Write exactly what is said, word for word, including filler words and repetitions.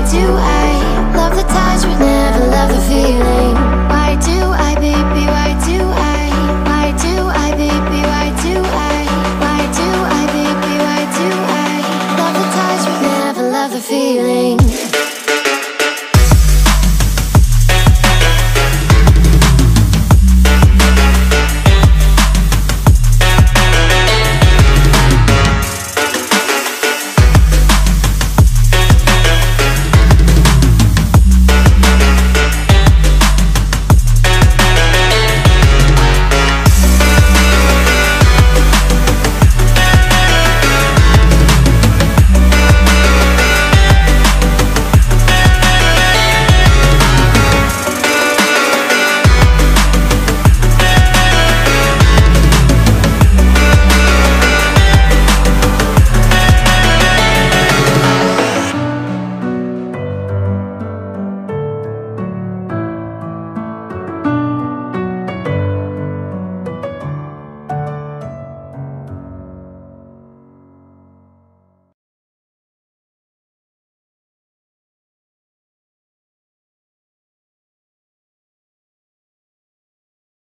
do I love the touch but never love the feeling? Why do I, baby, why do I? Why do I, baby, why do I? Why do I, baby, why do I love the touch but never love the feeling?